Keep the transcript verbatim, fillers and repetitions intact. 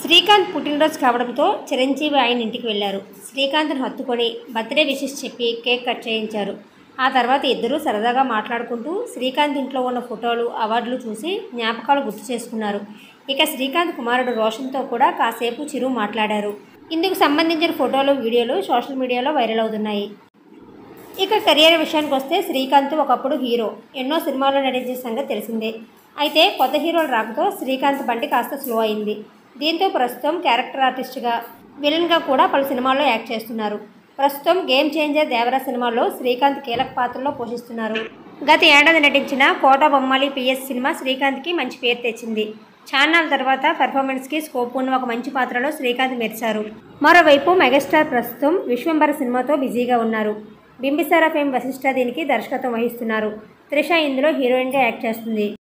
శ్రీకాంత్ పుట్టినరోజు కావడంతో చిరంజీవి ఆయన ఇంటికి వెళ్లారు. శ్రీకాంత్ను హత్తుకొని బర్త్డే విషెస్ చెప్పి కేక్ కట్ చేయించారు. ఆ తర్వాత ఇద్దరూ సరదాగా మాట్లాడుకుంటూ శ్రీకాంత్ ఇంట్లో ఉన్న ఫోటోలు, అవార్డులు చూసి జ్ఞాపకాలు గుర్తు చేసుకున్నారు. ఇక శ్రీకాంత్ కుమారుడు రోషన్తో కూడా కాసేపు చిరు మాట్లాడారు. ఇందుకు సంబంధించిన ఫోటోలు, వీడియోలు సోషల్ మీడియాలో వైరల్ అవుతున్నాయి. ఇక కెరియర్ విషయానికి వస్తే శ్రీకాంత్ ఒకప్పుడు హీరో, ఎన్నో సినిమాల్లో నటించిన సంగతి తెలిసిందే. అయితే కొత్త హీరోల రాకతో శ్రీకాంత్ బండి కాస్త స్లో అయింది. దీంతో ప్రస్తుతం క్యారెక్టర్ ఆర్టిస్ట్గా, విలన్గా కూడా పలు సినిమాల్లో యాక్ట్ చేస్తున్నారు. ప్రస్తుతం గేమ్ చేంజర్ దేవరా సినిమాలో శ్రీకాంత్ కీలక పాత్రలో పోషిస్తున్నారు. గత ఏడాది నటించిన కోట బొమ్మాలి పిఎస్ సినిమా శ్రీకాంత్కి మంచి పేరు తెచ్చింది. చాన్నాళ్ళ తర్వాత పెర్ఫార్మెన్స్కి స్కోప్ ఉన్న ఒక మంచి పాత్రలో శ్రీకాంత్ మెరిశారు. మరోవైపు మెగాస్టార్ ప్రస్తుతం విశ్వంబర సినిమాతో బిజీగా ఉన్నారు. బింబిసార ఫేమ్ వశిష్ఠ దీనికి దర్శకత్వం వహిస్తున్నారు. త్రిష ఇందులో హీరోయిన్గా యాక్ట్ చేస్తుంది.